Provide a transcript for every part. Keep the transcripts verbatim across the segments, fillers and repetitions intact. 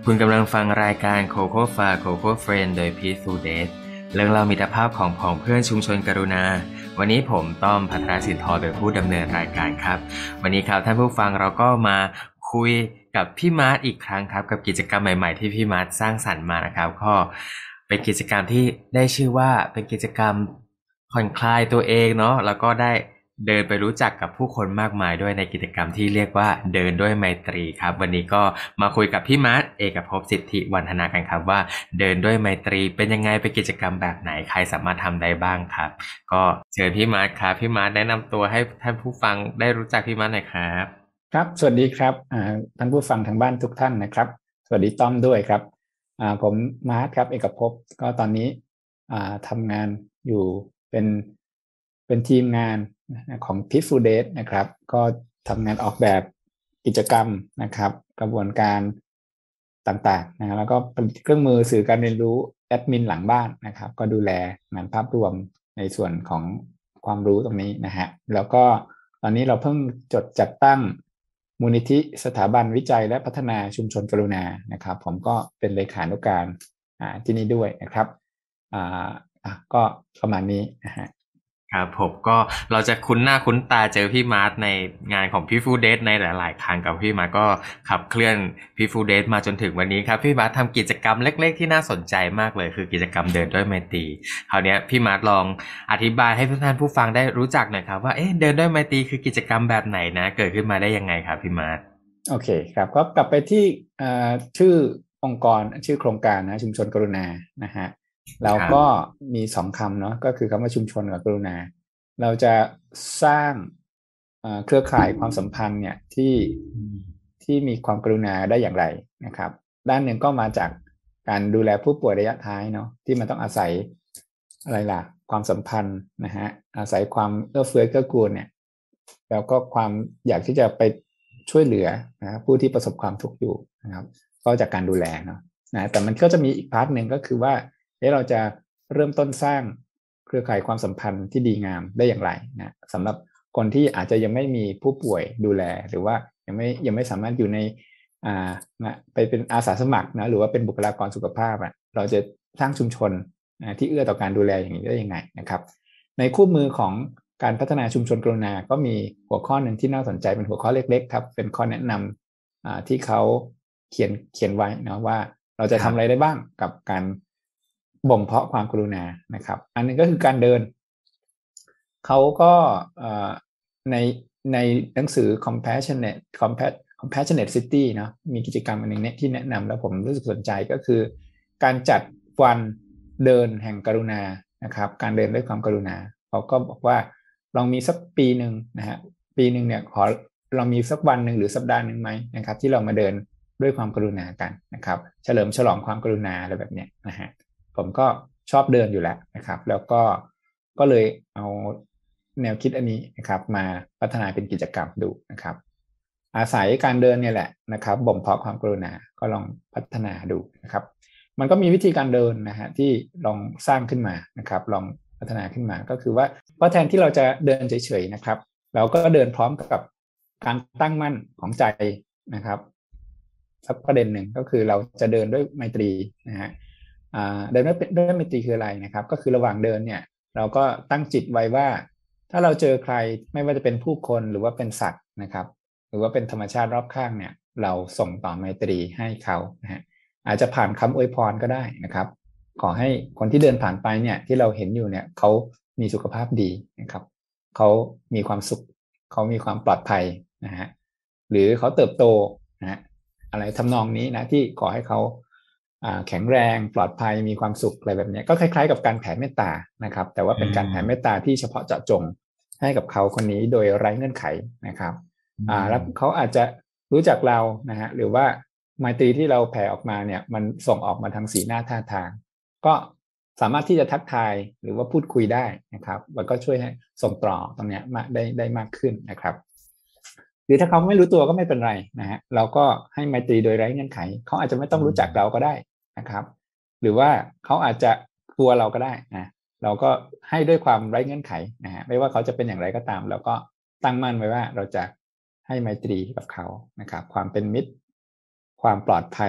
คุณกำลังฟังรายการ Coco Far Coco Friend โดย Peaceful Date เรื่องเล่ามิตรภาพของผองเพื่อนชุมชนกรุณาวันนี้ผมต้อม ภัทรสินทร์เป็นผู้ดำเนินรายการครับวันนี้ครับท่านผู้ฟังเราก็มาคุยกับพี่มาร์ทอีกครั้งครับกับกิจกรรมใหม่ๆที่พี่มาร์ทสร้างสรรค์มานะครับก็เป็นกิจกรรมที่ได้ชื่อว่าเป็นกิจกรรมผ่อนคลายตัวเองเนาะแล้วก็ได้เดินไปรู้จักกับผู้คนมากมายด้วยในกิจกรรมที่เรียกว่าเดินด้วยไมตรีครับวันนี้ก็มาคุยกับพี่มาร์ทเอกภพสิทธิวรรธนากันครับว่าเดินด้วยไมตรีเป็นยังไงเป็นกิจกรรมแบบไหนใครสามารถทำได้บ้างครับก็เชิญพี่มาร์ทครับพี่มาร์ทแนะนำตัวให้ท่านผู้ฟังได้รู้จักพี่มาร์ทหน่อยครับครับสวัสดีครับท่านผู้ฟังทางบ้านทุกท่านนะครับสวัสดีต้อมด้วยครับผมมาร์ทครับเอกภพก็ตอนนี้ทำงานอยู่เป็นเป็นทีมงานของ Peaceful Date นะครับก็ทำงานออกแบบกิจกรรมนะครับกระบวนการต่างๆนะแล้วก็เป็นเครื่องมือสื่อการเรียนรู้แอดมินหลังบ้านนะครับก็ดูแลงานภาพรวมในส่วนของความรู้ตรงนี้นะฮะแล้วก็ตอนนี้เราเพิ่งจดจัดตั้งมูลนิธิสถาบันวิจัยและพัฒนาชุมชนกรุณานะครับผมก็เป็นเลขานุการที่นี่ด้วยนะครับอ่าก็ประมาณนี้นะฮะครับผมก็เราจะคุ้นหน้าคุ้นตาเจอพี่มาร์ทในงานของพี่ฟูเดทในหลายๆครั้งกับพี่มาร์ทก็ขับเคลื่อนพี่ฟูเดทมาจนถึงวันนี้ครับพี่มาร์ททำกิจกรรมเล็กๆที่น่าสนใจมากเลยคือกิจกรรมเดินด้วยไมตรีคราวนี้พี่มาร์ทลองอธิบายให้ท่านผู้ฟังได้รู้จักหน่อยครับว่าเอ๊ะเดินด้วยไมตรีคือกิจกรรมแบบไหนนะเกิดขึ้นมาได้ยังไงครับพี่มาร์ทโอเคครับก็กลับไปที่ชื่อองค์กรชื่อโครงการนะชุมชนกรุณานะฮะเราก็มีสองคำเนาะก็คือคำว่าชุมชนกับกรุณาเราจะสร้างเครือข่ายความสัมพันธ์เนี่ยที่ที่มีความกรุณาได้อย่างไรนะครับด้านหนึ่งก็มาจากการดูแลผู้ป่วยระยะท้ายเนาะที่มันต้องอาศัยอะไรล่ะความสัมพันธ์นะฮะอาศัยความเอื้อเฟื้อเกื้อกูลเนี่ยแล้วก็ความอยากที่จะไปช่วยเหลือนะผู้ที่ประสบความทุกข์อยู่นะครับก็จากการดูแลเนาะนะแต่มันก็จะมีอีกพาร์ทหนึ่งก็คือว่าเราจะเริ่มต้นสร้างเครือข่ายความสัมพันธ์ที่ดีงามได้อย่างไรนะสำหรับคนที่อาจจะยังไม่มีผู้ป่วยดูแลหรือว่ายังไม่ยังไม่สามารถอยู่ในอ่าไปเป็นอาสาสมัครนะหรือว่าเป็นบุคลากรสุขภาพอ่ะเราจะสร้างชุมชนนะที่เอื้อต่อการดูแลอย่างนี้ได้ยังไงนะครับในคู่มือของการพัฒนาชุมชนกรุณาก็มีหัวข้อหนึ่งที่น่าสนใจเป็นหัวข้อเล็กๆครับเป็นข้อแนะนำที่เขาเขียนเขียนไว้นะว่าเราจะทำอะไรได้บ้างกับการบ่มเพาะความกรุณานะครับอันนึงก็คือการเดินเขาก็ในในหนังสือ compassionate compassionate city เนาะมีกิจกรรมอันนึงเนี่ยที่แนะนำแล้วผมรู้สึกสนใจก็คือการจัดวันเดินแห่งกรุณานะครับการเดินด้วยความกรุณาเขาก็บอกว่าลองมีสักปีหนึ่งนะฮะปีหนึ่งเนี่ยขอเรามีสักวันหนึ่งหรือสัปดาห์หนึ่งไหมนะครับที่เรามาเดินด้วยความกรุณากันนะครับเฉลิมฉลองความกรุณาอะไรแบบเนี้ยนะฮะผมก็ชอบเดินอยู่แล้วนะครับแล้วก็ก็เลยเอาแนวคิดอันนี้นะครับมาพัฒนาเป็นกิจกรรมดูนะครับอาศัยการเดินเนี่ยแหละนะครับบ่มเพาะความกรุณาก็ลองพัฒนาดูนะครับมันก็มีวิธีการเดินนะฮะที่ลองสร้างขึ้นมานะครับลองพัฒนาขึ้นมาก็คือว่าเพราะแทนที่เราจะเดินเฉยๆนะครับเราก็เดินพร้อมกับการตั้งมั่นของใจนะครับสักประเด็นหนึ่งก็คือเราจะเดินด้วยไมตรีนะฮะเดินด้วยด้วยไมตรีคืออะไรนะครับก็คือระหว่างเดินเนี่ยเราก็ตั้งจิตไว้ว่าถ้าเราเจอใครไม่ว่าจะเป็นผู้คนหรือว่าเป็นสัตว์นะครับหรือว่าเป็นธรรมชาติรอบข้างเนี่ยเราส่งต่อไมตรีให้เขานะฮะอาจจะผ่านคำอวยพรก็ได้นะครับขอให้คนที่เดินผ่านไปเนี่ยที่เราเห็นอยู่เนี่ยเขามีสุขภาพดีนะครับเขามีความสุขเขามีความปลอดภัยนะฮะหรือเขาเติบโตนะฮะอะไรทำนองนี้นะที่ขอให้เขาแข็งแรงปลอดภัยมีความสุขอะไรแบบนี้ก็คล้ายๆกับการแผ่เมตตานะครับแต่ว่าเป็นการแผ่เมตตาที่เฉพาะเจาะจงให้กับเขาคนนี้โดยไร้เงื่อนไขนะครับอ่าแล้วเขาอาจจะรู้จักเรานะฮะหรือว่าไมตรีที่เราแผ่ออกมาเนี่ยมันส่งออกมาทางสีหน้าท่าทางก็สามารถที่จะทักทายหรือว่าพูดคุยได้นะครับแล้วก็ช่วยให้ส่งต่อตรงนี้มาได้ได้มากขึ้นนะครับหรือถ้าเขาไม่รู้ตัวก็ไม่เป็นไรนะฮะเราก็ให้ไมตรีโดยไร้เงื่อนไขเขาอาจจะไม่ต้องรู้จักเราก็ได้นะครับหรือว่าเขาอาจจะกลัวเราก็ได้นะเราก็ให้ด้วยความไร้เงื่อนไขนะฮะไม่ว่าเขาจะเป็นอย่างไรก็ตามเราก็ตั้งมั่นไว้ว่าเราจะให้ไมตรีกับเขานะครับความเป็นมิตรความปลอดภัย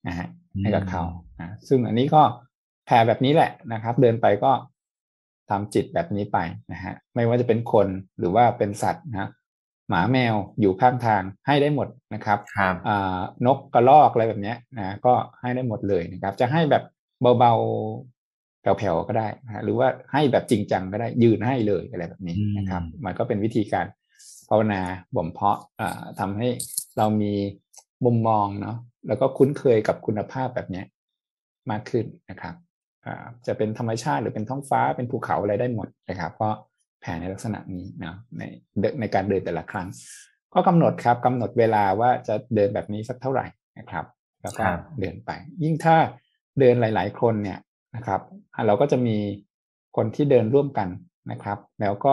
นะฮะให้กับเขานะซึ่งอันนี้ก็แผ่แบบนี้แหละนะครับเดินไปก็ทำจิตแบบนี้ไปนะฮะไม่ว่าจะเป็นคนหรือว่าเป็นสัตว์นะหมาแมวอยู่ข้างทางให้ได้หมดนะครับครับอ่านกกระรอกอะไรแบบนี้นะก็ให้ได้หมดเลยนะครับจะให้แบบเบาๆแผ่วๆก็ได้นะหรือว่าให้แบบจริงจังก็ได้ยืนให้เลยอะไรแบบนี้นะครับมันก็เป็นวิธีการภาวนาบ่มเพาะทำให้เรามีมุมมองเนาะแล้วก็คุ้นเคยกับคุณภาพแบบนี้มากขึ้นนะครับจะเป็นธรรมชาติหรือเป็นท้องฟ้าเป็นภูเขาอะไรได้หมดนะครับก็แผ่ในลักษณะนี้นะในในการเดินแต่ละครั้งก็กำหนดครับกำหนดเวลาว่าจะเดินแบบนี้สักเท่าไหร่นะครับแล้วก็เดินไปยิ่งถ้าเดินหลายๆคนเนี่ยนะครับเราก็จะมีคนที่เดินร่วมกันนะครับแล้วก็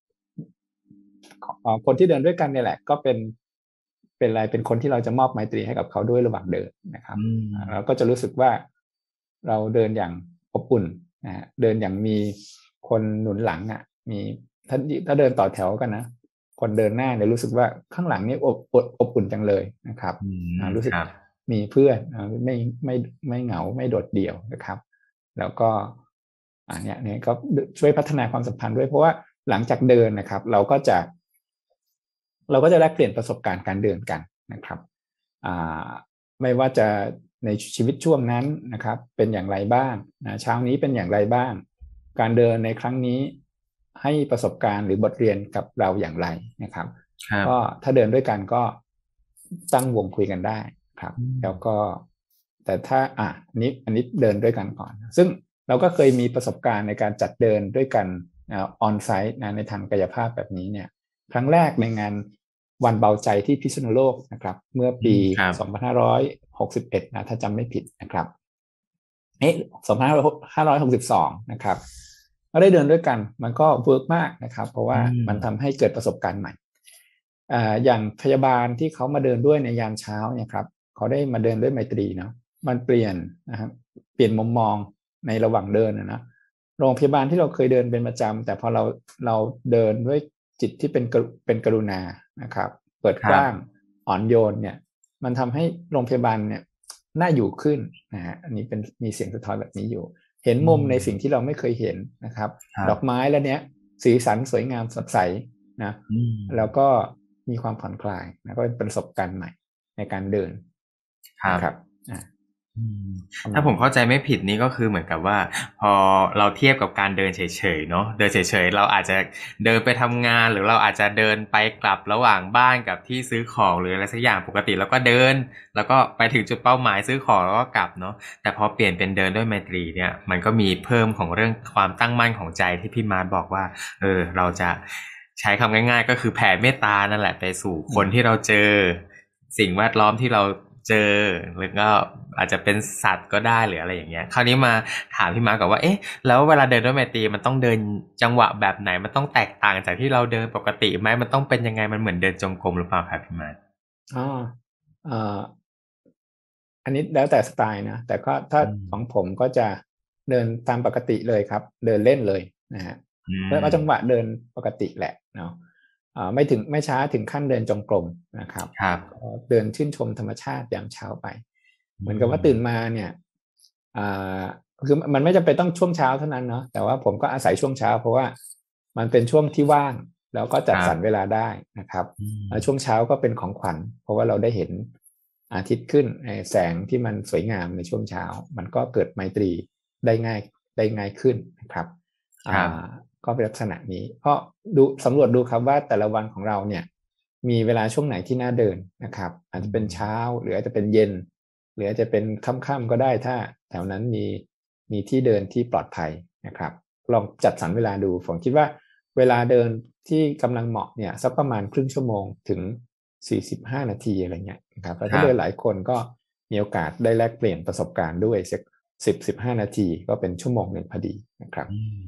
คนที่เดินด้วยกันเนี่ยแหละก็เป็นเป็นอะไรเป็นคนที่เราจะมอบไมตรีให้กับเขาด้วยระหว่างเดินนะครับเราก็จะรู้สึกว่าเราเดินอย่างอบอุ่นนะเดินอย่างมีคนหนุนหลังอ่ะมีถ้าถ้าเดินต่อแถวกันนะคนเดินหน้าเนี่ยรู้สึกว่าข้างหลังนี่อบอบอุ่นจังเลยนะครับรู้สึกมีเพื่อนไม่ไม่ไม่เหงาไม่โดดเดี่ยวนะครับแล้วก็อันนี้เนี่ยก็ช่วยพัฒนาความสัมพันธ์ด้วยเพราะว่าหลังจากเดินนะครับเราก็จะเราก็จะแลกเปลี่ยนประสบการณ์การเดินกันนะครับไม่ว่าจะในชีวิตช่วงนั้นนะครับเป็นอย่างไรบ้างนะเช้านี้เป็นอย่างไรบ้างการเดินในครั้งนี้ให้ประสบการณ์หรือบทเรียนกับเราอย่างไรนะครับก็ถ้าเดินด้วยกันก็ตั้งวงคุยกันได้ครับแล้วก็แต่ถ้าอ่ะนี้อันนี้เดินด้วยกันก่อนซึ่งเราก็เคยมีประสบการณ์ในการจัดเดินด้วยกันออนไซต์นะในทางกายภาพแบบนี้เนี่ยครั้งแรกในงานวันเบาใจที่พิษณุโลกนะครับเมื่อปีสองพันห้าร้อยหกสิบเอ็ดนะถ้าจำไม่ผิดนะครับเอ๊ะสองพันห้าร้อยหกสิบสองนะครับก็ได้เดินด้วยกันมันก็เวิร์กมากนะครับเพราะว่ามันทำให้เกิดประสบการณ์ใหม่อ่าอย่างพยาบาลที่เขามาเดินด้วยในยามเช้าเนี่ยครับเขาได้มาเดินด้วยไมตรีเนาะมันเปลี่ยนนะครับเปลี่ยนมุมมองในระหว่างเดินนะโรงพยาบาลที่เราเคยเดินเป็นประจำแต่พอเราเราเดินด้วยจิตที่เป็นเป็นกรุณานะครับเปิดกว้างอ่อนโยนเนี่ยมันทำให้โรงพยาบาลเนี่ยน่าอยู่ขึ้นนะฮะอันนี้เป็นมีเสียงสะท้อนแบบนี้อยู่เห็นมุมในสิ่งที่เราไม่เคยเห็นนะครับดอกไม้แล้วเนี้ยสีสันสวยงามสดใสนะแล้วก็มีความผ่อนคลายนะก็เป็นประสบการณ์ใหม่ในการเดินครับถ้าผมเข้าใจไม่ผิดนี่ก็คือเหมือนกับว่าพอเราเทียบกับการเดินเฉยๆเนาะเดินเฉยๆเราอาจจะเดินไปทำงานหรือเราอาจจะเดินไปกลับระหว่างบ้านกับที่ซื้อของหรืออะไรสักอย่างปกติเราก็เดินแล้วก็ไปถึงจุดเป้าหมายซื้อของแล้วก็กลับเนาะแต่พอเปลี่ยนเป็นเดินด้วยไมตรีเนี่ยมันก็มีเพิ่มของเรื่องความตั้งมั่นของใจที่พี่มาร์ทบอกว่าเออเราจะใช้คำง่ายๆก็คือแผ่เมตตานั่นแหละไปสู่คนที่เราเจอสิ่งแวดล้อมที่เราเจอหรือก็อาจจะเป็นสัตว์ก็ได้หรืออะไรอย่างเงี้ยคราวนี้มาถามพี่มาร์คก่อนว่าเอ๊ะแล้วเวลาเดินด้วยไมตรีมันต้องเดินจังหวะแบบไหนมันต้องแตกต่างจากที่เราเดินปกติไหมมันต้องเป็นยังไงมันเหมือนเดินจงกรมหรือเปล่าครับพี่มาร์คอ๋ออ่าอันนี้แล้วแต่สไตล์นะแต่ก็ถ้าของผมก็จะเดินตามปกติเลยครับเดินเล่นเลยนะฮะแล้วก็จังหวะเดินปกติแหละเนาะไม่ถึงไม่ช้าถึงขั้นเดินจงกรมนะครับเดินชื่นชมธรรมชาติยามเช้าไปเหมือนกับว่าตื่นมาเนี่ยคือมันไม่จำเป็นต้องช่วงเช้าเท่านั้นเนาะแต่ว่าผมก็อาศัยช่วงเช้าเพราะว่ามันเป็นช่วงที่ว่างแล้วก็จัดสรรเวลาได้นะครับช่วงเช้าก็เป็นของขวัญเพราะว่าเราได้เห็นอาทิตย์ขึ้นแสงที่มันสวยงามในช่วงเช้ามันก็เกิดไมตรีได้ง่ายได้ง่ายขึ้นนะครับก็เป็นลักษณะนี้เพราะดูสำรวจดูครับว่าแต่ละวันของเราเนี่ยมีเวลาช่วงไหนที่น่าเดินนะครับอาจจะเป็นเช้าหรืออาจจะเป็นเย็นหรืออาจจะเป็นค่ำๆก็ได้ถ้าแถวนั้นมีมีที่เดินที่ปลอดภัยนะครับลองจัดสรรเวลาดูผมคิดว่าเวลาเดินที่กำลังเหมาะเนี่ยสักประมาณครึ่งชั่วโมงถึงสี่สิบห้านาทีอะไรเงี้ยนะครับแล้วถ้าเดินหลายคนก็มีโอกาสได้แลกเปลี่ยนประสบการณ์ด้วยสักสิบสิบห้านาทีก็เป็นชั่วโมงหนึ่งพอดีนะครับ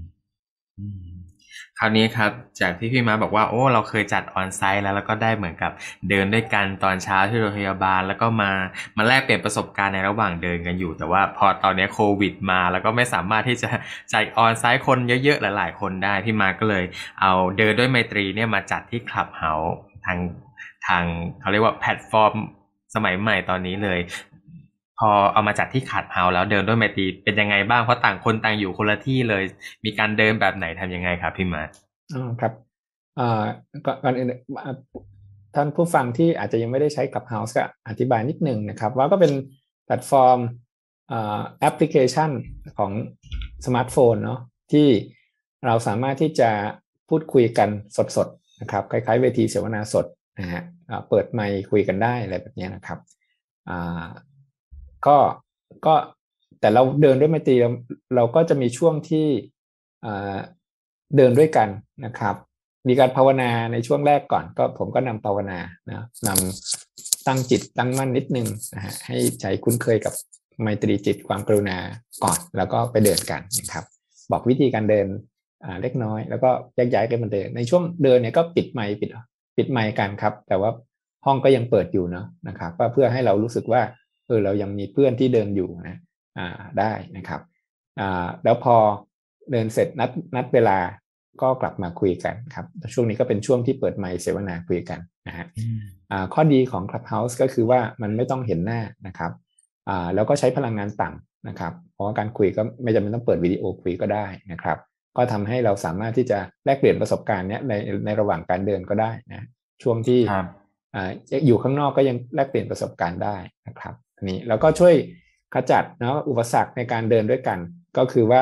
คราวนี้ครับจากที่พี่มาบอกว่าโอ้เราเคยจัดออนไซต์แล้วแล้วก็ได้เหมือนกับเดินด้วยกันตอนเช้าที่โรงพยาบาลแล้วก็มามาแลกเปลี่ยนประสบการณ์ในระหว่างเดินกันอยู่แต่ว่าพอตอนนี้โควิดมาแล้วก็ไม่สามารถที่จะจัดออนไซต์คนเยอะๆหลายๆคนได้พี่มาก็เลยเอาเดินด้วยไมตรีเนี่ยมาจัดที่คลับเฮาส์ทางทางเขาเรียกว่าแพลตฟอร์มสมัยใหม่ตอนนี้เลยพอเอามาจัดที่ขัดเฮาแล้วเดินด้วยไมตรีเป็นยังไงบ้างเพราะต่างคนต่างอยู่คนละที่เลยมีการเดินแบบไหนทำยังไงครับพี่มาร์ทอ๋อครับอ่าก่อนก่อนอื่นอ่าท่านผู้ฟังที่อาจจะยังไม่ได้ใช้ Clubhouse ก็อธิบายนิดนึงนะครับว่าก็เป็นแพลตฟอร์มอ่าแอปพลิเคชันของสมาร์ทโฟนเนาะที่เราสามารถที่จะพูดคุยกันสดๆนะครับคล้ายๆเวทีเสวนาสดนะฮะอ่าเปิดไมค์คุยกันได้อะไรแบบนี้นะครับอ่าก็ก็แต่เราเดินด้วยไมตรีเราเราก็จะมีช่วงที่อ่าเดินด้วยกันนะครับมีการภาวนาในช่วงแรกก่อนก็ผมก็นำภาวนานะนำตั้งจิตตั้งมั่นนิดนึงนะฮะให้ใจคุ้นเคยกับไมตรีจิตความกรุณาก่อนแล้วก็ไปเดินกันนะครับบอกวิธีการเดินอ่าเล็กน้อยแล้วก็แยกย้ายกันมาเดินในช่วงเดินเนี่ยก็ปิดไมค์ปิดปิดไมค์กันครับแต่ว่าห้องก็ยังเปิดอยู่เนาะนะครับเพื่อให้เรารู้สึกว่าเออเรายังมีเพื่อนที่เดินอยู่นะอ่าได้นะครับอ่าแล้วพอเดินเสร็จนัดนัดเวลาก็กลับมาคุยกันครับช่วงนี้ก็เป็นช่วงที่เปิดไมค์เสวนาคุยกันนะฮะอ่าข้อดีของ Clubhouse ก็คือว่ามันไม่ต้องเห็นหน้านะครับอ่าแล้วก็ใช้พลังงานต่ำนะครับเพราะว่าการคุยก็ไม่จำเป็นต้องเปิดวิดีโอคุยก็ได้นะครับก็ทำให้เราสามารถที่จะแลกเปลี่ยนประสบการณ์เนี้ยในในระหว่างการเดินก็ได้นะช่วงที่ครับอ่าอยู่ข้างนอกก็ยังแลกเปลี่ยนประสบการณ์ได้นะครับอันนี้แล้วก็ช่วยขจัดเนาะอุปสรรคในการเดินด้วยกันก็คือว่า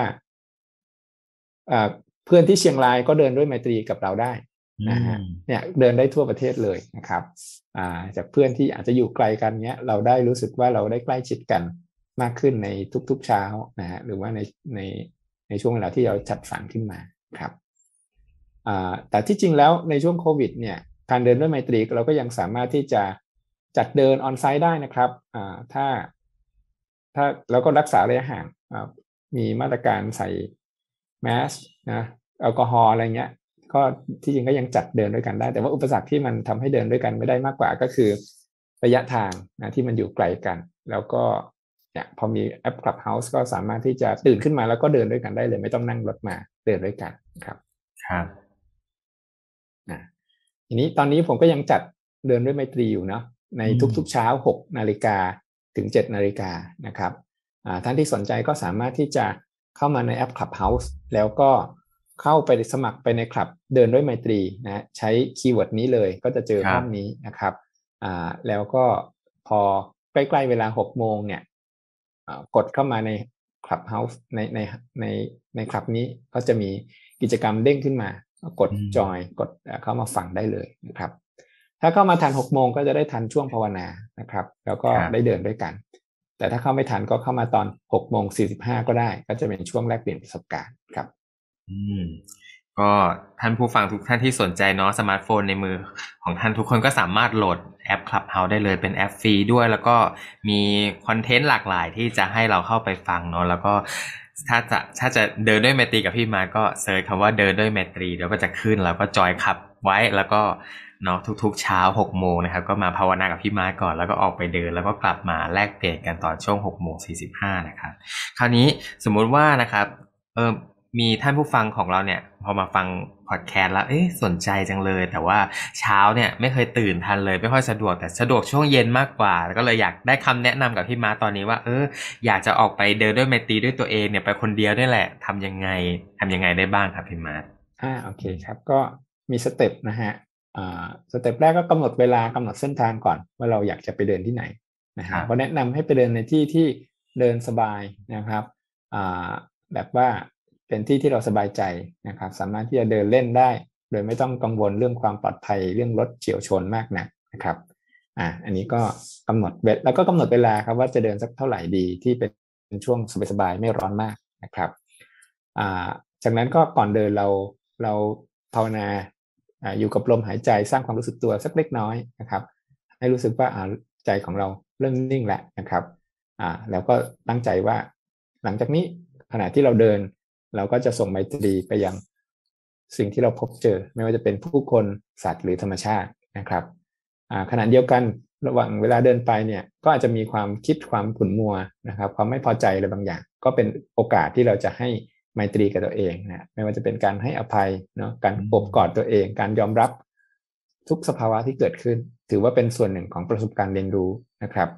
เพื่อนที่เชียงรายก็เดินด้วยไมตรีกับเราได้นะฮะเนี่ยเดินได้ทั่วประเทศเลยนะครับจากเพื่อนที่อาจจะอยู่ไกลกันเนี้ยเราได้รู้สึกว่าเราได้ใกล้ชิดกันมากขึ้นในทุกๆเช้านะฮะหรือว่าในในในช่วงเวลาที่เราจัดสรรขึ้นมาครับแต่ที่จริงแล้วในช่วงโควิดเนี่ยการเดินด้วยไมตรีเราก็ยังสามารถที่จะจัดเดินออนไซต์ได้นะครับถ้าถ้าเราก็รักษาระยะห่างมีมาตรการใส่แมสนะแอลกอฮอล์อะไรเงี้ยก็ที่จริงก็ยังจัดเดินด้วยกันได้แต่ว่าอุปสรรคที่มันทำให้เดินด้วยกันไม่ได้มากกว่าก็คือระยะทางนะที่มันอยู่ไกลกันแล้วก็เนี่ยพอมีแอป Clubhouse ก็สามารถที่จะตื่นขึ้นมาแล้วก็เดินด้วยกันได้เลยไม่ต้องนั่งรถมาเดินด้วยกันครับครับนะทีนี้ตอนนี้ผมก็ยังจัดเดินด้วยไมตรีอยู่เนาะในทุกๆเช้าหกนาฬิกาถึงเจ็ดนาฬิกานะครับท่านที่สนใจก็สามารถที่จะเข้ามาในแอป Clubhouse แล้วก็เข้าไปสมัครไปในคลับเดินด้วยไมตรีนะใช้คีย์เวิร์ดนี้เลยก็จะเจอห้องนี้นะครับแล้วก็พอใกล้ๆเวลาหกโมงเนี่ยกดเข้ามาใน Clubhouse ในในในในคลับนี้ก็จะมีกิจกรรมเด้งขึ้นมากดจอยกดเข้ามาฟังได้เลยนะครับถ้าเข้ามาทันหกโมงก็จะได้ทันช่วงภาวนานะครับแล้วก็ได้เดินด้วยกันแต่ถ้าเข้าไม่ทันก็เข้ามาตอนหกโมงสี่สิบห้าก็ได้ก็จะเป็นช่วงแลกเปลี่ยนประสบการณ์ครับอืมก็ท่านผู้ฟังทุกท่านที่สนใจเนาะสมาร์ทโฟนในมือของท่านทุกคนก็สามารถโหลดแอป Clubhouse ได้เลยเป็นแอปฟรีด้วยแล้วก็มีคอนเทนต์หลากหลายที่จะให้เราเข้าไปฟังเนาะแล้วก็ถ้าจะถ้าจะเดินด้วยไมตรีกับพี่มาก็เซิร์ชคำว่าเดินด้วยไมตรีเดี๋ยวก็จะขึ้นแล้วก็จอยขับไว้แล้วก็เนาะทุกๆเช้าหกโมงนะครับก็มาภาวนากับพี่มาก่อนแล้วก็ออกไปเดินแล้วก็กลับมาแลกเปลี่ยนกันตอนช่วงหกโมงสี่สิบห้านะครับคราวนี้สมมุติว่านะครับเออมีท่านผู้ฟังของเราเนี่ยพอมาฟังพอดแคสต์แล้วเอ๊ะสนใจจังเลยแต่ว่าเช้าเนี่ยไม่เคยตื่นทันเลยไม่ค่อยสะดวกแต่สะดวกช่วงเย็นมากกว่าแล้วก็เลยอยากได้คำแนะนำกับพี่มาตอนนี้ว่าเอออยากจะออกไปเดินด้วยไมตรีด้วยตัวเองเนี่ยไปคนเดียวนี่แหละทำยังไงทำยังไงได้บ้างครับพี่มาอ่าโอเคครับก็มีสเต็ปนะฮะอ่าสเต็ปแรกก็กำหนดเวลากำหนดเส้นทางก่อนว่าเราอยากจะไปเดินที่ไหนนะฮะก็แนะนำให้ไปเดินในที่ที่เดินสบายนะครับอ่าแบบว่าเป็นที่ที่เราสบายใจนะครับสามารถที่จะเดินเล่นได้โดยไม่ต้องกังวลเรื่องความปลอดภัยเรื่องรถเฉี่ยวชนมากนักนะครับอ่าอันนี้ก็กำหนดเวลแล้วก็กำหนดเวลาครับว่าจะเดินสักเท่าไหร่ดีที่เป็นช่วงสบายๆไม่ร้อนมากนะครับอ่าจากนั้นก็ก่อนเดินเราเราภาวนาอยู่กับลมหายใจสร้างความรู้สึกตัวสักเล็กน้อยนะครับให้รู้สึกว่าใจของเราเริ่มนิ่งแล้วนะครับอ่าแล้วก็ตั้งใจว่าหลังจากนี้ขณะที่เราเดินเราก็จะส่งไมตรีไปยังสิ่งที่เราพบเจอไม่ว่าจะเป็นผู้คนสัตว์หรือธรรมชาตินะครับอ่าขณะเดียวกันระหว่างเวลาเดินไปเนี่ยก็อาจจะมีความคิดความขุ่นมัวนะครับความไม่พอใจอะไรบางอย่างก็เป็นโอกาสที่เราจะให้ไมตรีกับตัวเองนะไม่ว่าจะเป็นการให้อภัยเนาะการโอบกอดตัวเองการยอมรับทุกสภาวะที่เกิดขึ้นถือว่าเป็นส่วนหนึ่งของประสบการณ์เรียนรู้นะครับ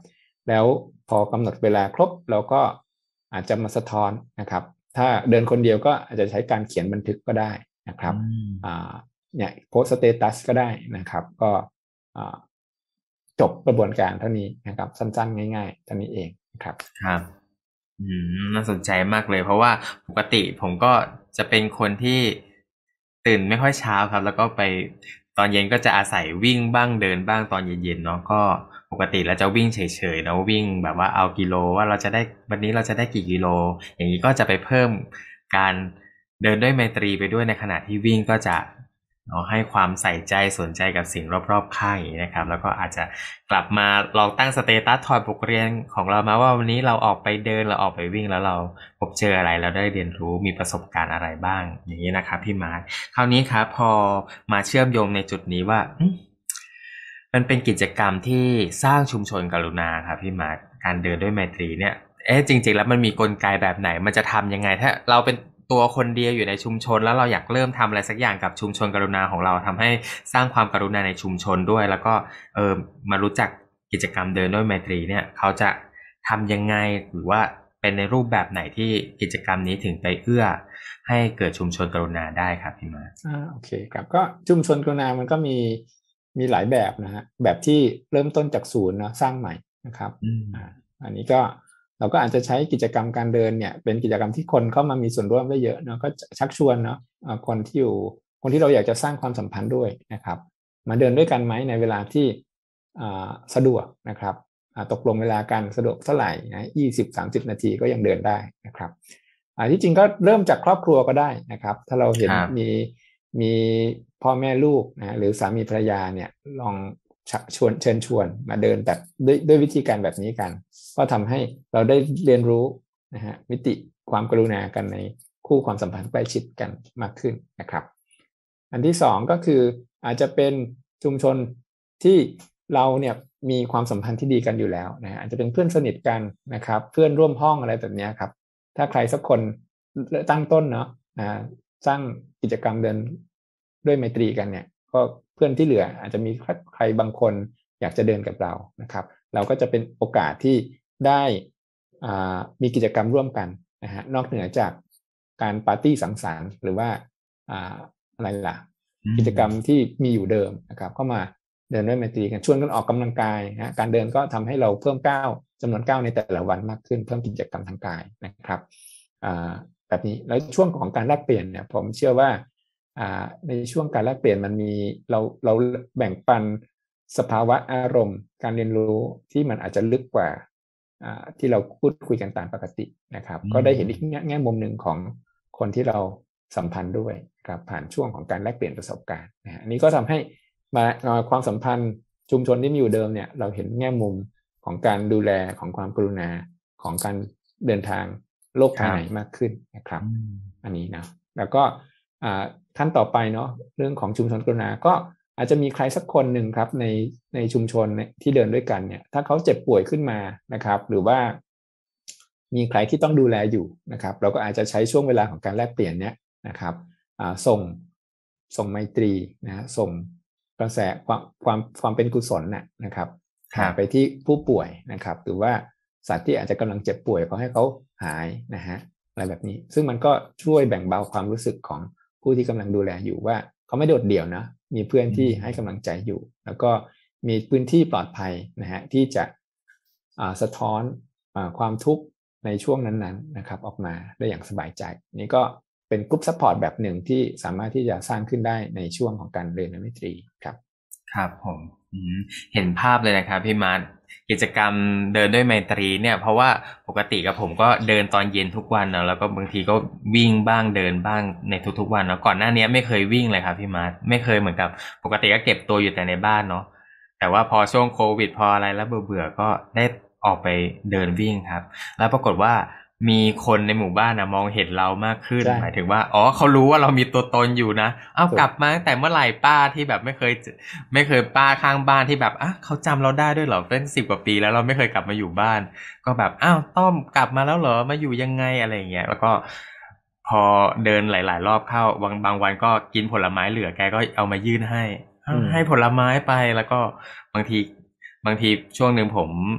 แล้วพอกำหนดเวลาครบเราก็อาจจะมาสะท้อนนะครับถ้าเดินคนเดียวก็อาจจะใช้การเขียนบันทึกก็ได้นะครับอ่าเนี่ยโพสสเตตัสก็ได้นะครับก็จบกระบวนการเท่านี้นะครับสั้นๆง่ายๆเท่านี้เองครับครับอืมน่าสนใจมากเลยเพราะว่าปกติผมก็จะเป็นคนที่ตื่นไม่ค่อยเช้าครับแล้วก็ไปตอนเย็นก็จะอาศัยวิ่งบ้างเดินบ้างตอนเย็นๆเนาะก็ปกติแล้วจะวิ่งเฉยๆแล้ววิ่งแบบว่าเอากิโลว่าเราจะได้วันนี้เราจะได้กี่กิโลอย่างนี้ก็จะไปเพิ่มการเดินด้วยไมตรีไปด้วยในขณะที่วิ่งก็จะเอาให้ความใส่ใจสนใจกับสิ่งรอบๆข้างอย่างนี้นะครับแล้วก็อาจจะกลับมาลองตั้งสเตตัสถอดบทเรียนของเรามาว่าวันนี้เราออกไปเดินเราออกไปวิ่งแล้วเราพบเจออะไรเราได้เรียนรู้มีประสบการณ์อะไรบ้างอย่างนี้นะครับพี่มาร์คคราวนี้ครับพอมาเชื่อมโยงในจุดนี้ว่ามันเป็นกิจกรรมที่สร้างชุมชนกรุณาครับพี่มาร์คการเดินด้วยไมตรีเนี่ยเอ๊ะจริงๆแล้วมันมีกลไกแบบไหนมันจะทำยังไงถ้าเราเป็นตัวคนเดียวอยู่ในชุมชนแล้วเราอยากเริ่มทำอะไรสักอย่างกับชุมชนกรุณาของเราทำให้สร้างความกรุณาในชุมชนด้วยแล้วก็เออมารู้จักกิจกรรมเดินด้วยไมตรีเนี่ยเขาจะทำยังไงหรือว่าเป็นในรูปแบบไหนที่กิจกรรมนี้ถึงไปเอื้อให้เกิดชุมชนกรุณาได้ครับพี่มาอ่าโอเคครับก็ชุมชนกรุณามันก็มีมีหลายแบบนะฮะแบบที่เริ่มต้นจากศูนย์เนาะสร้างใหม่นะครับอ่าอันนี้ก็เราก็อาจจะใช้กิจกรรมการเดินเนี่ยเป็นกิจกรรมที่คนเข้ามามีส่วนร่วมได้เยอะเนาะก็ชักชวนเนาะคนที่อยู่คนที่เราอยากจะสร้างความสัมพันธ์ด้วยนะครับมาเดินด้วยกันไหมในเวลาที่สะดวกนะครับตกลงเวลากันสะดวกเท่าไหร่นะยี่สิบสามสิบนาทีก็ยังเดินได้นะครับที่จริงก็เริ่มจากครอบครัวก็ได้นะครับถ้าเราเห็นมีมีพ่อแม่ลูกนะหรือสามีภรรยาเนี่ยลองชวนเชิญชวนมาเดินแบบด้วยด้วยวิธีการแบบนี้กันก็ทำให้เราได้เรียนรู้นะฮะมิติความกรุณากันในคู่ความสัมพันธ์ใกล้ชิดกันมากขึ้นนะครับอันที่สองก็คืออาจจะเป็นชุมชนที่เราเนี่ยมีความสัมพันธ์ที่ดีกันอยู่แล้วนะอาจจะเป็นเพื่อนสนิทกันนะครับเพื่อนร่วมห้องอะไรแบบนี้ครับถ้าใครสักคนตั้งต้นเนาะสร้างกิจกรรมเดินด้วยไมตรีกันเนี่ยก็เพื่อนที่เหลืออาจจะมีใครบางคนอยากจะเดินกับเรานะครับเราก็จะเป็นโอกาสที่ได้มีกิจกรรมร่วมกันนะฮะนอกเหนือจากการปาร์ตี้สังสรรค์หรือว่าอะไรล่ะกิจกรรมที่มีอยู่เดิมนะครับเข้ามาเดินด้วยไมตรีกันชวนกันออกกำลังกายนะการเดินก็ทำให้เราเพิ่มก้าวจำนวนก้าวในแต่ละวันมากขึ้นเพิ่มกิจกรรมทางกายนะครับแบบนี้แล้วช่วงของการแลกเปลี่ยนเนี่ยผมเชื่อว่าในช่วงการแลกเปลี่ยนมันมีเราเราแบ่งปันสภาวะอารมณ์การเรียนรู้ที่มันอาจจะลึกกว่าที่เราพูดคุยกันตามปกตินะครับก็ได้เห็นอีกแง่มุมหนึ่งของคนที่เราสัมพันธ์ด้วยครับผ่านช่วงของการแลกเปลี่ยนประสบการณ์นะอันนี้ก็ทำให้มาความสัมพันธ์ชุมชนที่มีอยู่เดิมเนี่ยเราเห็นแง่มุมของการดูแลของความกรุณาของการเดินทางโลกภายในมากขึ้นนะครับอันนี้นะแล้วก็ขั้นต่อไปเนาะเรื่องของชุมชนกรุณาก็อาจจะมีใครสักคนหนึ่งครับในในชุมชนที่เดินด้วยกันเนี่ยถ้าเขาเจ็บป่วยขึ้นมานะครับหรือว่ามีใครที่ต้องดูแลอยู่นะครับเราก็อาจจะใช้ช่วงเวลาของการแลกเปลี่ยนเนี้ยนะครับส่งส่งไมตรีนะส่งกระแสความความความเป็นกุศลน่ะนะครับไปที่ผู้ป่วยนะครับหรือว่าสัตว์ที่อาจจะกำลังเจ็บป่วยก็ให้เขาหายนะฮะอะไรแบบนี้ซึ่งมันก็ช่วยแบ่งเบาความรู้สึกของผู้ที่กำลังดูแลอยู่ว่าเขาไม่โดดเดี่ยวนะมีเพื่อนที่ให้กำลังใจอยู่แล้วก็มีพื้นที่ปลอดภัยนะฮะที่จะสะท้อนความทุกข์ในช่วงนั้นๆนะครับออกมาได้อย่างสบายใจนี่ก็เป็นกรุ๊ปซัพพอร์ตแบบหนึ่งที่สามารถที่จะสร้างขึ้นได้ในช่วงของการเรียนไมตรีครับครับผมเห็นภาพเลยนะครับพี่มาร์คกิจกรรมเดินด้วยไมตรีเนี่ยเพราะว่าปกติกับผมก็เดินตอนเย็นทุกวันนะแล้วก็บางทีก็วิ่งบ้างเดินบ้างในทุกๆวันนะก่อนหน้านี้ไม่เคยวิ่งเลยครับพี่มาร์คไม่เคยเหมือนกับปกติก็เก็บตัวอยู่แต่ในบ้านเนาะแต่ว่าพอช่วงโควิดพออะไรแล้วเบื่อๆก็ได้ออกไปเดินวิ่งครับแล้วปรากฏว่ามีคนในหมู่บ้านนะมองเห็นเรามากขึ้นหมายถึงว่าอ๋อเขารู้ว่าเรามีตัวตนอยู่นะเอ้ากลับมาตั้งแต่เมื่อไหร่ป้าที่แบบไม่เคยไม่เคยป้าข้างบ้านที่แบบอ่ะเขาจำเราได้ด้วยเหรอเป็นสิบกว่าปีแล้วเราไม่เคยกลับมาอยู่บ้านก็แบบอ้าวต้อมกลับมาแล้วเหรอมาอยู่ยังไงอะไรอย่างเงี้ยแล้วก็พอเดินหลายๆรอบเข้าบางบางวันก็กินผลไม้เหลือแกก็เอามายื่นให้ให้ผลไม้ไปแล้วก็บางทีบางทีช่วงหนึ่งผม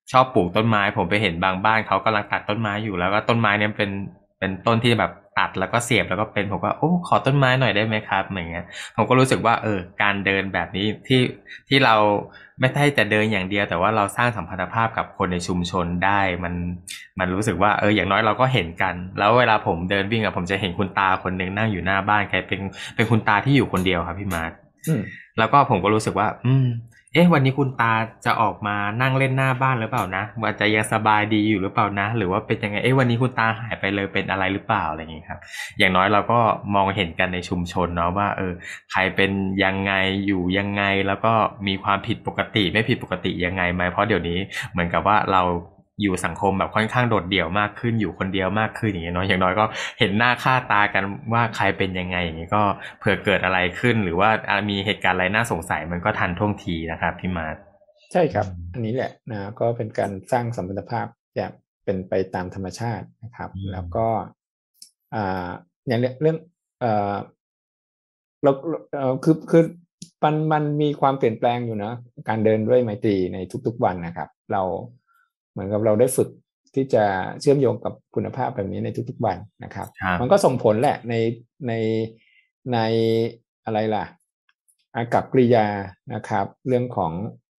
ชอบปลูกต้นไม้ผมไปเห็นบางบ้านเขากำลังตัดต้นไม้อยู่แล้วก็ต้นไม้เนี่ยเป็นเป็นต้นที่แบบตัดแล้วก็เสียบแล้วก็เป็นผมก็โอ้ขอต้นไม้หน่อยได้ไหมครับอย่างเงี้ยผมก็รู้สึกว่าเออการเดินแบบนี้ที่ที่เราไม่ได้แต่เดินอย่างเดียวแต่ว่าเราสร้างสัมพันธภาพกับคนในชุมชนได้มันมันรู้สึกว่าเอออย่างน้อยเราก็เห็นกันแล้วเวลาผมเดินวิ่งอะผมจะเห็นคุณตาคนหนึ่งนั่งอยู่หน้าบ้านแกเป็นเป็นคุณตาที่อยู่คนเดียวครับพี่มาร์คแล้วก็ผมก็รู้สึกว่าอืมเอ๊ะวันนี้คุณตาจะออกมานั่งเล่นหน้าบ้านหรือเปล่านะว่าจะยังสบายดีอยู่หรือเปล่านะหรือว่าเป็นยังไงเอ๊ะวันนี้คุณตาหายไปเลยเป็นอะไรหรือเปล่าอะไรอย่างงี้ครับอย่างน้อยเราก็มองเห็นกันในชุมชนเนาะว่าเออใครเป็นยังไงอยู่ยังไงแล้วก็มีความผิดปกติไม่ผิดปกติยังไงไหมเพราะเดี๋ยวนี้เหมือนกับว่าเราอยู่สังคมแบบค่อนข้างโดดเดี่ยวมากขึ้นอยู่คนเดียวมากขึ้นอย่างเงี้ยเนาะอย่างน้อยก็เห็นหน้าค่าตากันว่าใครเป็นยังไงอย่างงี้ก็เผื่อเกิดอะไรขึ้นหรือว่ามีเหตุการณ์อะไรน่าสงสัยมันก็ทันท่วงทีนะครับพี่มาร์คใช่ครับอันนี้แหละนะก็เป็นการสร้างสัมพันธภาพอย่างเป็นไปตามธรรมชาตินะครับแล้วก็อ่าอย่างเรื่องเอ่อเราเอ่อคือคือมันมันมีความเปลี่ยนแปลงอยู่นะการเดินด้วยไมตรีในทุกๆวันนะครับเราเหมือนกับเราได้ฝึกที่จะเชื่อมโยงกับคุณภาพแบบนี้ในทุกๆวันนะครับมันก็ส่งผลแหละในในในอะไรล่ะอากัปกิริยานะครับเรื่องของ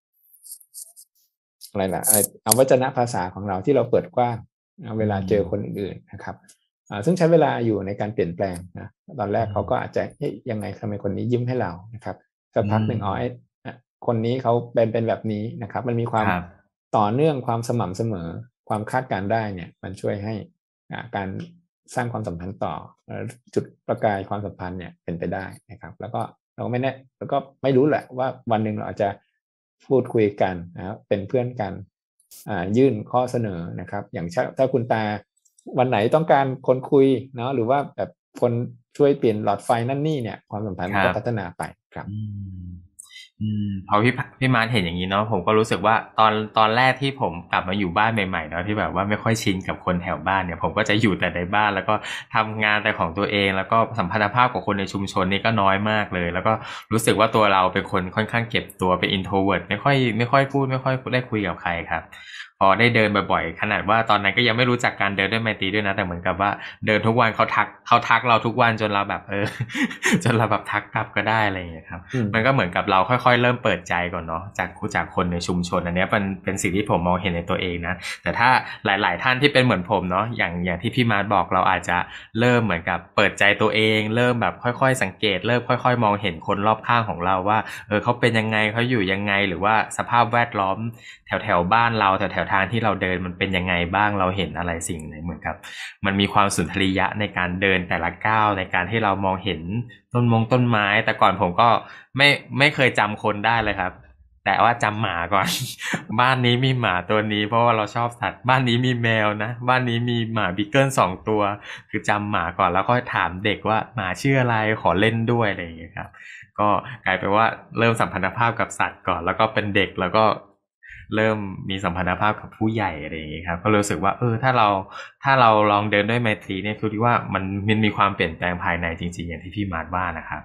อะไรล่ะเอาวจนภาษาของเราที่เราเปิดกว้างเวลาเจอคนอื่นๆนะครับซึ่งใช้เวลาอยู่ในการเปลี่ยนแปลงนะตอนแรกเขาก็อาจจะเฮ้ยยังไงทำไมคนนี้ยิ้มให้เรานะครับสักพักหนึ่งอ๋อไอ้คนนี้เขาเป็นเป็นแบบนี้นะครับมันมีความต่อเนื่องความสม่ำเสมอความคาดการได้เนี่ยมันช่วยให้การสร้างความสัมพันธ์ต่อจุดประกายความสัมพันธ์เนี่ยเป็นไปได้นะครับแล้วก็เราไม่แน่แล้วก็ไม่รู้แหละว่าวันหนึ่งเราอาจจะพูดคุยกันนะครับเป็นเพื่อนกันยื่นข้อเสนอนะครับอย่างถ้าคุณตาวันไหนต้องการคนคุยเนาะหรือว่าแบบคนช่วยเปลี่ยนหลอดไฟนั่นนี่เนี่ยความสัมพันธ์ก็พัฒนาไปครับอืมพอพี่พี่มาร์ทเห็นอย่างนี้เนาะผมก็รู้สึกว่าตอนตอนแรกที่ผมกลับมาอยู่บ้านใหม่ๆเนาะที่แบบว่าไม่ค่อยชินกับคนแถวบ้านเนี่ยผมก็จะอยู่แต่ในบ้านแล้วก็ทำงานแต่ของตัวเองแล้วก็สัมพันธภาพกับคนในชุมชนนี่ก็น้อยมากเลยแล้วก็รู้สึกว่าตัวเราเป็นคนค่อนข้างเก็บตัวเป็น introvert ไม่ค่อยไม่ค่อยพูดไม่ค่อยได้คุยกับใครครับพอได้เดินบ่อยๆขนาดว่าตอนนั้นก็ยังไม่รู้จักการเดินด้วยไมตรีด้วยนะแต่เหมือนกับว่าเดินทุกวันเขาทักเขาทักเราทุกวันจนเราแบบเออจนเราแบบทักกลับก็ได้อะไรอย่างเงี้ยครับมันก็เหมือนกับเราค่อยๆเริ่มเปิดใจก่อนเนาะจากจากคนในชุมชนอันนี้เป็นเป็นสิ่งที่ผมมองเห็นในตัวเองนะแต่ถ้าหลายๆท่านที่เป็นเหมือนผมเนาะอย่างอย่างที่พี่มาร์ทบอกเราอาจจะเริ่มเหมือนกับเปิดใจตัวเองเริ่มแบบค่อยๆสังเกตเริ่มค่อยๆมองเห็นคนรอบข้างของเราว่าเออเขาเป็นยังไงเขาอยู่ยังไงหรือว่าสภาพแวดล้อมแถวแถวบ้านเราแถวแถวทางที่เราเดินมันเป็นยังไงบ้างเราเห็นอะไรสิ่งไหนเหมือนกับมันมีความสุนทรียะในการเดินแต่ละก้าวในการที่เรามองเห็นต้นมงต้นไม้แต่ก่อนผมก็ไม่ไม่เคยจำคนได้เลยครับแต่ว่าจำหมาก่อน บ้านนี้มีหมาตัวนี้เพราะว่าเราชอบสัตว์บ้านนี้มีแมวนะบ้านนี้มีหมาบิกเกิลสองตัวคือจำหมาก่อนแล้วก็ถามเด็กว่าหมาชื่ออะไรขอเล่นด้วยอะไรอย่างเงี้ยครับก็กลายเป็นว่าเริ่มสัมพันธภาพกับสัตว์ก่อนแล้วก็เป็นเด็กแล้วก็เริ่มมีสัมพันธภาพกับผู้ใหญ่อะไรอย่างงี้ครับก็รู้สึกว่าเออถ้าเราถ้าเราลองเดินด้วยไมตรีเนี่ยคือที่ว่ามันมันมีความเปลี่ยนแปลงภายในจริงๆอย่างที่พี่มาร์ทว่านะครับ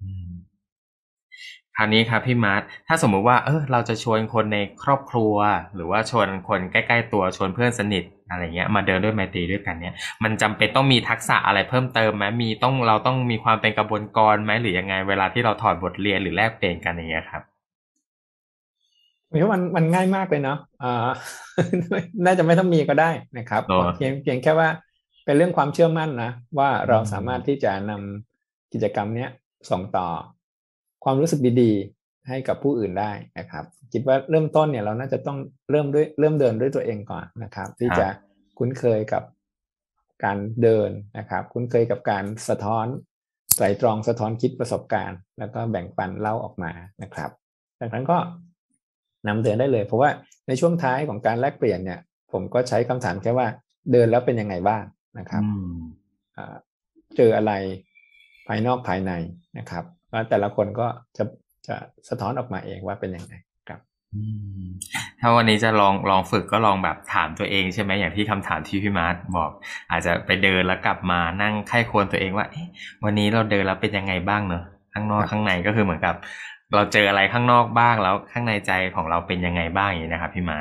คราวนี้ครับพี่มาร์ทถ้าสมมุติว่าเออเราจะชวนคนในครอบครัวหรือว่าชวนคนใกล้ๆตัวชวนเพื่อนสนิทอะไรเงี้ยมาเดินด้วยไมตรีด้วยกันเนี่ยมันจำเป็นต้องมีทักษะอะไรเพิ่มเติมไหมมีต้องเราต้องมีความเป็นกระบวนการไหมหรือยังไงเวลาที่เราถอดบทเรียนหรือแลกเปลี่ยนกันอย่างเงี้ยครับผมว่ามันมันง่ายมากเลยเนาะอ่า น่าจะไม่ต้องมีก็ได้นะครับเพียงเพียงแค่ว่าเป็นเรื่องความเชื่อมั่นนะว่าเราสามารถที่จะนำกิจกรรมเนี้ยส่งต่อความรู้สึกดีๆให้กับผู้อื่นได้นะครับคิดว่าเริ่มต้นเนี่ยเราน่าจะต้องเริ่มด้วยเริ่มเดินด้วยตัวเองก่อนนะครับที่จะคุ้นเคยกับการเดินนะครับคุ้นเคยกับการสะท้อนไตรตรองสะท้อนคิดประสบการณ์แล้วก็แบ่งปันเล่าออกมานะครับดังนั้นก็นำเดินได้เลยเพราะว่าในช่วงท้ายของการแลกเปลี่ยนเนี่ยผมก็ใช้คำถามแค่ว่าเดินแล้วเป็นยังไงบ้างนะครับเจออะไรภายนอกภายในนะครับแล้วแต่ละคนก็จะจะสะท้อนออกมาเองว่าเป็นยังไงครับถ้าวันนี้จะลองลองฝึกก็ลองแบบถามตัวเองใช่ไหมอย่างที่คำถามที่พี่มาร์ทบอกอาจจะไปเดินแล้วกลับมานั่งไข้ควรตัวเองว่าวันนี้เราเดินแล้วเป็นยังไงบ้างเนอะข้างนอกข้างในก็คือเหมือนกับเราเจออะไรข้างนอกบ้างแล้วข้างในใจของเราเป็นยังไงบ้างอย่างนี้นะครับพี่มาร์ท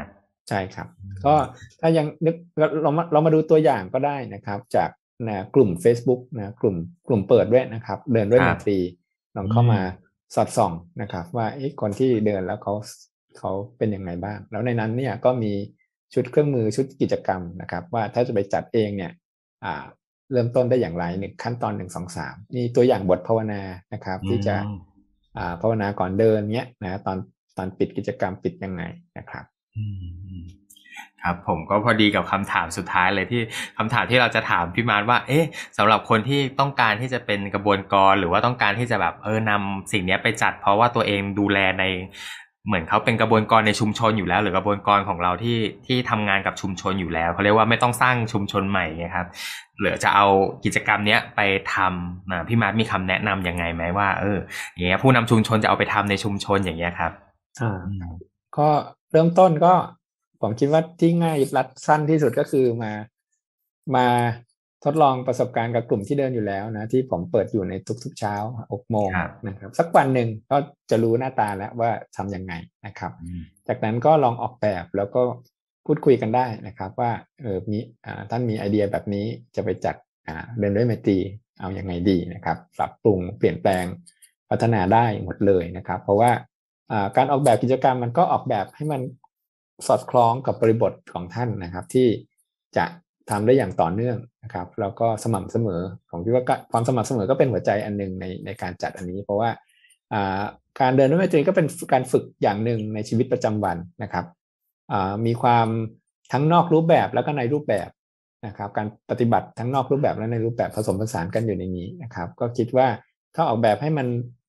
ใช่ครับก็ถ้ายังนึกเรามาเรามาดูตัวอย่างก็ได้นะครับจากนะกลุ่ม Facebook นะกลุ่มกลุ่มเปิดด้วยนะครับเดินด้วยครับไมตรีลองอืเข้ามามสอดส่องนะครับว่าเอ๊ะคนที่เดินแล้วเขาเขาเป็นยังไงบ้างแล้วในนั้นเนี่ยก็มีชุดเครื่องมือชุดกิจกรรมนะครับว่าถ้าจะไปจัดเองเนี่ยอ่าเริ่มต้นได้อย่างไรหนึ่งขั้นตอนหนึ่งสองสามมีตัวอย่างบทภาวนานะครับอืที่จะมอ่าภาวนาก่อนเดินเนี้ยนะตอนตอนปิดกิจกรรมปิดยังไงนะครับอืมครับผมก็พอดีกับคำถามสุดท้ายเลยที่คำถามที่เราจะถามพี่มาร์ทว่าเอ๊ะสำหรับคนที่ต้องการที่จะเป็นกระบวนกรหรือว่าต้องการที่จะแบบเออนำสิ่งนี้ไปจัดเพราะว่าตัวเองดูแลในเหมือนเขาเป็นกระบวนกรในชุมชนอยู่แล้วหรือกระบวนกรของเราที่ที่ทำงานกับชุมชนอยู่แล้วเขาเรียกว่าไม่ต้องสร้างชุมชนใหม่ไงครับหรือจะเอากิจกรรมเนี้ยไปทำนะพี่มาร์ทมีคำแนะนำยังไงไหมว่าเอออย่างเงี้ยผู้นำชุมชนจะเอาไปทำในชุมชนอย่างเงี้ยครับอ่าอืมก็เริ่มต้นก็ผมคิดว่าที่ง่ายรัดสั้นที่สุดก็คือมามาทดลองประสบการณ์กับกลุ่มที่เดินอยู่แล้วนะที่ผมเปิดอยู่ในทุกๆเช้าหกโมงครับนะครับสักวันหนึ่งก็จะรู้หน้าตาแล้วว่าทำยังไงนะครับอืมจากนั้นก็ลองออกแบบแล้วก็พูดคุยกันได้นะครับว่าเออมีอ่าท่านมีไอเดียแบบนี้จะไปจัดอ่าเดินด้วยไมตรีเอาอยัางไงดีนะครับปรับปรุงเปลี่ยนแปลงพัฒนาได้หมดเลยนะครับเพราะว่าการออกแบบกิจกรรมมันก็ออกแบบให้มันสอดคล้องกับบริบทของท่านนะครับที่จะทำได้อย่างต่อเนื่องนะครับแล้วก็สม่ำเสมอผมคิดว่าความสม่ำเสมอก็เป็นหัวใจอันหนึ่งในในการจัดอันนี้เพราะว่าการเดินด้วยไมตรีก็เป็นการฝึกอย่างหนึ่งในชีวิตประจำวันนะครับมีความทั้งนอกรูปแบบแล้วก็ในรูปแบบนะครับการปฏิบัติทั้งนอกรูปแบบและในรูปแบบผสมผสานกันอยู่ในนี้นะครับก็คิดว่าถ้าออกแบบให้มัน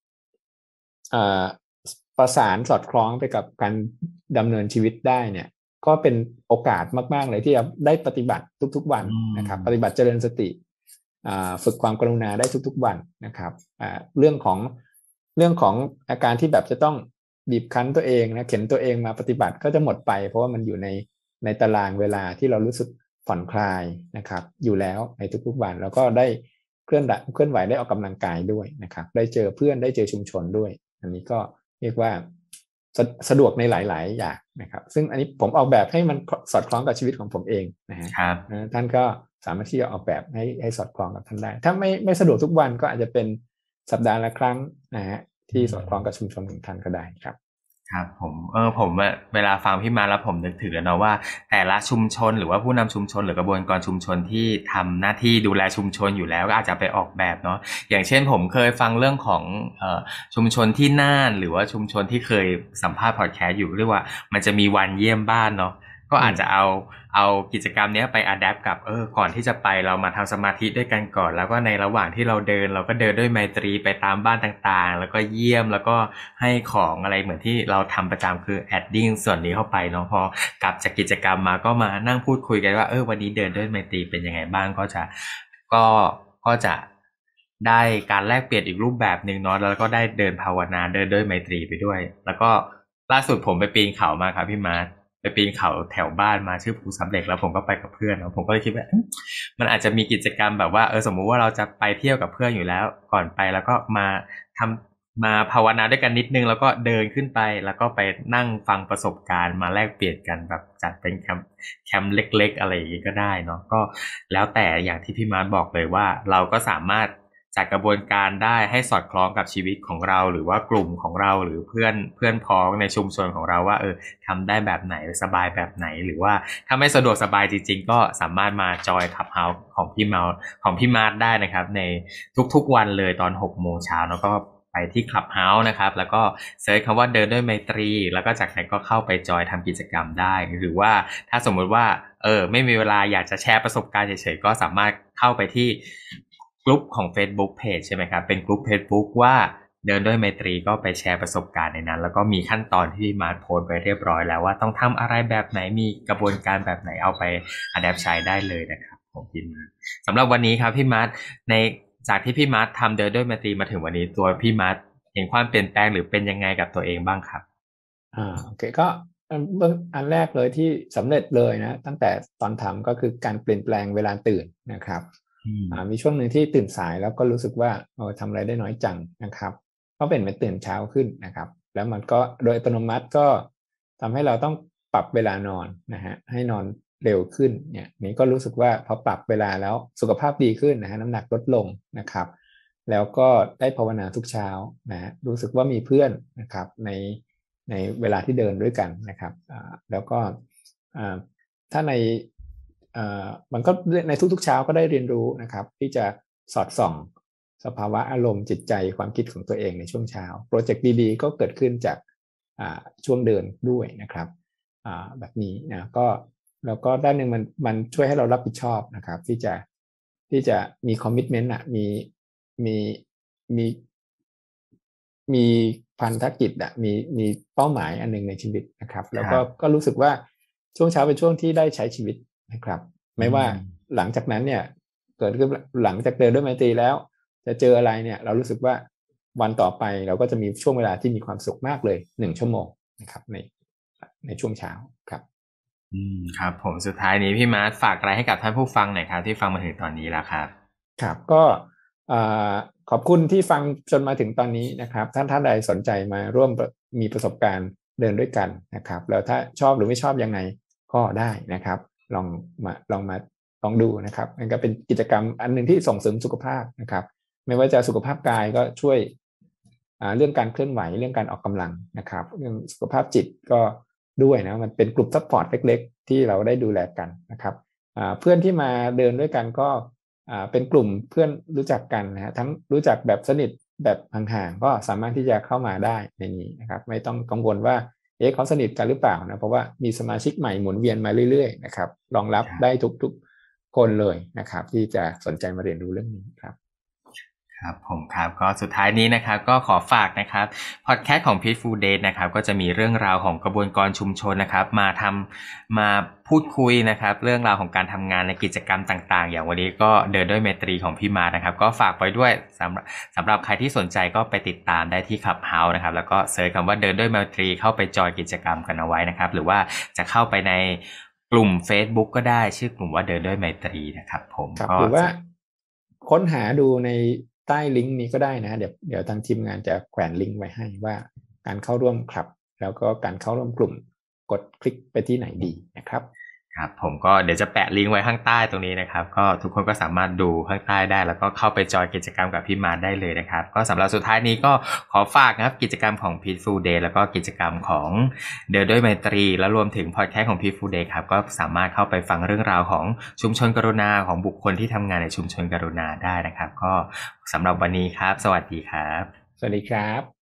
ประสานสอดคล้องไปกับการดำเนินชีวิตได้เนี่ยก็เป็นโอกาสมากๆเลยที่จะได้ปฏิบัติทุกๆวันนะครับปฏิบัติเจริญสติฝึกความกรุณาได้ทุกๆวันนะครับเรื่องของเรื่องของอาการที่แบบจะต้องบีบคั้นตัวเองนะเข็นตัวเองมาปฏิบัติก็จะหมดไปเพราะว่ามันอยู่ในในตารางเวลาที่เรารู้สึกผ่อนคลายนะครับอยู่แล้วในทุกๆวันแล้วก็ได้เคลื่อนเคลื่อนไหวได้ออกกำลังกายด้วยนะครับได้เจอเพื่อนได้เจอชุมชนด้วยอันนี้ก็เรียกว่าสะสะดวกในหลายๆอย่างนะครับซึ่งอันนี้ผมออกแบบให้มันสอดคล้องกับชีวิตของผมเองนะฮะท่านก็สามารถที่จะออกแบบให้ให้สอดคล้องกับท่านได้ถ้าไม่ไม่สะดวกทุกวันก็อาจจะเป็นสัปดาห์ละครั้งนะฮะที่สอดคล้องกับชุมชนของท่านก็ได้ครับครับผมเออผมเวลาฟังพี่มาแล้วผมนึกถึงแล้วเนาะว่าแต่ละชุมชนหรือว่าผู้นำชุมชนหรือกระบวนการชุมชนที่ทำหน้าที่ดูแลชุมชนอยู่แล้วก็อาจจะไปออกแบบเนาะอย่างเช่นผมเคยฟังเรื่องของเอ่อชุมชนที่น่านหรือว่าชุมชนที่เคยสัมภาษณ์พอดแคสต์อยู่เรียกว่ามันจะมีวันเยี่ยมบ้านเนาะก็อาจจะเอาเอากิจกรรมนี้ไปอัดแอปกับเออก่อนที่จะไปเรามาทำสมาธิด้วยกันก่อนแล้วก็ในระหว่างที่เราเดินเราก็เดินด้วยไมตรีไปตามบ้านต่างๆแล้วก็เยี่ยมแล้วก็ให้ของอะไรเหมือนที่เราทำประจำคือแอดดิ้งส่วนนี้เข้าไปเนาะพอกลับจากกิจกรรมมาก็มานั่งพูดคุยกันว่าเออวันนี้เดินด้วยไมตรีเป็นยังไงบ้างก็จะก็ก็จะได้การแลกเปลี่ยนอีกรูปแบบหนึ่งเนาะแล้วก็ได้เดินภาวนาเดินด้วยไมตรีไปด้วยแล้วก็ล่าสุดผมไปปีนเขามาครับพี่มาร์ทไปปีนเขาแถวบ้านมาชื่อภูสำเร็จแล้วผมก็ไปกับเพื่อนแล้วผมก็เลยคิดว่ามันอาจจะมีกิจกรรมแบบว่าเออสมมุติว่าเราจะไปเที่ยวกับเพื่อนอยู่แล้วก่อนไปแล้วก็มาทำมาภาวนาด้วยกันนิดนึงแล้วก็เดินขึ้นไปแล้วก็ไปนั่งฟังประสบการณ์มาแลกเปลี่ยนกันแบบจัดเป็นแคมป์แคมป์เล็กๆอะไรอย่างนี้ก็ได้เนาะก็แล้วแต่อย่างที่พี่มาร์ทบอกเลยว่าเราก็สามารถจัดกระบวนการได้ให้สอดคล้องกับชีวิตของเราหรือว่ากลุ่มของเราหรือเพื่อนเพื่อนพ้องในชุมชนของเราว่าเออทำได้แบบไหนสบายแบบไหนหรือว่าถ้าไม่สะดวกสบายจริงๆก็สามารถมาจอยขับเฮาส์ของพี่เมาของพี่มาร์ทได้นะครับในทุกๆวันเลยตอนหกโมงเช้าแล้วก็ไปที่คลับเฮาส์นะครับแล้วก็เซิร์ชคำว่าเดินด้วยไมตรีแล้วก็จากนั้นก็เข้าไปจอยทำกิจกรรมได้หรือว่าถ้าสมมุติว่าเออไม่มีเวลาอยากจะแชร์ประสบการณ์เฉยๆก็สามารถเข้าไปที่กลุ่มของ Facebook Page ใช่ไหมครับเป็นกลุ่ม Facebook ว่าเดินด้วยไมตรีก็ไปแชร์ประสบการณ์ในนั้นแล้วก็มีขั้นตอนที่มาโพสต์ไปเรียบร้อยแล้วว่าต้องทำอะไรแบบไหนมีกระบวนการแบบไหนเอาไปอะแดปใช้ได้เลยนะครับผมพี่มาร์ทสำหรับวันนี้ครับพี่มาร์ทในจากที่พี่มาร์ททำเดินด้วยไมตรีมาถึงวันนี้ตัวพี่มาร์ทเห็นความเปลี่ยนแปลงหรือเป็นยังไงกับตัวเองบ้างครับอ่าโอเคก็เบื้องอันแรกเลยที่สำเร็จเลยนะตั้งแต่ตอนทำก็คือการเปลี่ยนแปลงเวลาตื่นนะครับอ่ามีช่วงหนึ่งที่ตื่นสายแล้วก็รู้สึกว่าโอ้ทำอะไรได้น้อยจังนะครับก็เป็นไปตื่นเช้าขึ้นนะครับแล้วมันก็โดยอัตโนมัติก็ทำให้เราต้องปรับเวลานอนนะฮะให้นอนเร็วขึ้นเนี่ยนี่ก็รู้สึกว่าพอปรับเวลาแล้วสุขภาพดีขึ้นนะฮะน้ำหนักลดลงนะครับแล้วก็ได้ภาวนาทุกเช้านะฮะรู้สึกว่ามีเพื่อนนะครับในในเวลาที่เดินด้วยกันนะครับแล้วก็ถ้าในมันก็ในทุกๆเช้าก็ได้เรียนรู้นะครับที่จะสอดส่องสภาวะอารมณ์จิตใจความคิดของตัวเองในช่วงเช้าโปรเจกต์ดีๆก็เกิดขึ้นจากช่วงเดินด้วยนะครับแบบนี้นะก็แล้วก็ด้านหนึ่งมันมันช่วยให้เรารับผิดชอบนะครับที่จะที่จะมีคอมมิตเมนต์อ่ะมีมีมีมีพันธกิจอ่ะมีมีเป้าหมายอันนึงในชีวิตนะครับแล้วก็ก็รู้สึกว่าช่วงเช้าเป็นช่วงที่ได้ใช้ชีวิตนะครับไม่ว่าหลังจากนั้นเนี่ยเกิดขึ้นหลังจากเดินด้วยไมตรีแล้วจะเจออะไรเนี่ยเรารู้สึกว่าวันต่อไปเราก็จะมีช่วงเวลาที่มีความสุขมากเลยหนึ่งชั่วโมงนะครับในในช่วงเช้าครับอืมครับผมสุดท้ายนี้พี่มาร์ทฝากอะไรให้กับท่านผู้ฟังหน่อยครับที่ฟังมาถึงตอนนี้แล้วครับครับก็ขอบคุณที่ฟังจนมาถึงตอนนี้นะครับท่านท่านใดสนใจมาร่วมมีประสบการณ์เดินด้วยกันนะครับแล้วถ้าชอบหรือไม่ชอบยังไงก็ได้นะครับลองมาลองมาลองดูนะครับมันก็เป็นกิจกรรมอันหนึ่งที่ส่งเสริมสุขภาพนะครับไม่ว่าจะสุขภาพกายก็ช่วยเรื่องการเคลื่อนไหวเรื่องการออกกำลังนะครับเรื่องสุขภาพจิตก็ด้วยนะมันเป็นกลุ่มซัพพอร์ตเล็กๆที่เราได้ดูแลกันนะครับเพื่อนที่มาเดินด้วยกันก็เป็นกลุ่มเพื่อนรู้จักกันนะฮะทั้งรู้จักแบบสนิทแบบห่างๆก็สามารถที่จะเข้ามาได้ในนี้นะครับไม่ต้องกังวลว่าเอ๊ะเขาสนิทกันหรือเปล่านะเพราะว่ามีสมาชิกใหม่หมุนเวียนมาเรื่อยๆนะครับรองรับได้ทุกๆคนเลยนะครับที่จะสนใจมาเรียนรู้เรื่องนี้ครับครับผมครับก็สุดท้ายนี้นะครับก็ขอฝากนะครับพอดแคสต์ของ Peaceful Date นะครับก็จะมีเรื่องราวของกระบวนการชุมชนนะครับมาทำมาพูดคุยนะครับเรื่องราวของการทำงานในกิจกรรมต่างๆอย่างวันนี้ก็เดินด้วยไมตรีของพี่มานะครับก็ฝากไว้ด้วยสำหรับสำหรับใครที่สนใจก็ไปติดตามได้ที่ Clubhouse นะครับแล้วก็เสิร์ชคำว่าเดินด้วยไมตรีเข้าไปจอยกิจกรรมกันเอาไว้นะครับหรือว่าจะเข้าไปในกลุ่ม Facebook ก็ได้ชื่อกลุ่มว่าเดินด้วยไมตรีนะครับผมก็หรือว่าค้นหาดูในใต้ลิงก์นี้ก็ได้นะเดี๋ยวเดี๋ยวทางทีมงานจะแขวนลิงก์ไว้ให้ว่าการเข้าร่วมคลับแล้วก็การเข้าร่วมกลุ่มกดคลิกไปที่ไหนดีนะครับครับผมก็เดี๋ยวจะแปะลิงก์ไว้ข้างใต้ตรงนี้นะครับก็ทุกคนก็สามารถดูข้างใต้ได้แล้วก็เข้าไปจอยกิจกรรมกับพี่มาร์ทได้เลยนะครับก็สำหรับสุดท้ายนี้ก็ขอฝากนะครับกิจกรรมของ Peaceful Day แล้วก็กิจกรรมของเดินด้วยไมตรีและรวมถึงพอดแคสต์ของ Peaceful Day ครับก็สามารถเข้าไปฟังเรื่องราวของชุมชนกรุณาของบุคคลที่ทำงานในชุมชนกรุณาได้นะครับก็สำหรับวันนี้ครับสวัสดีครับสวัสดีครับ